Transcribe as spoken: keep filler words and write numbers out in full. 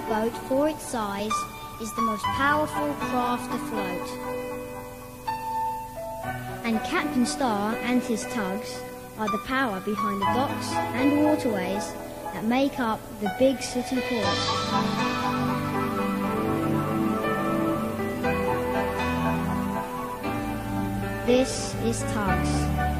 boat, for its size, is the most powerful craft afloat. And Captain Star and his tugs are the power behind the docks and waterways that make up the big city port. This is Tugs.